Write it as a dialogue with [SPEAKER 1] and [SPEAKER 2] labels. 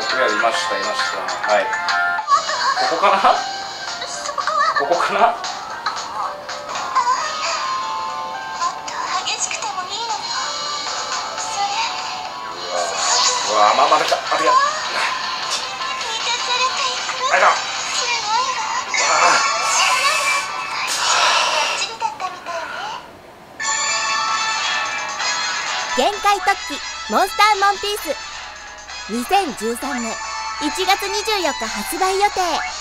[SPEAKER 1] とりあえずいました。はい。ここかな？ここかな？うわまた来た。あれだ。
[SPEAKER 2] 限界突起モンスターモンピース2013年1月24日発売予定。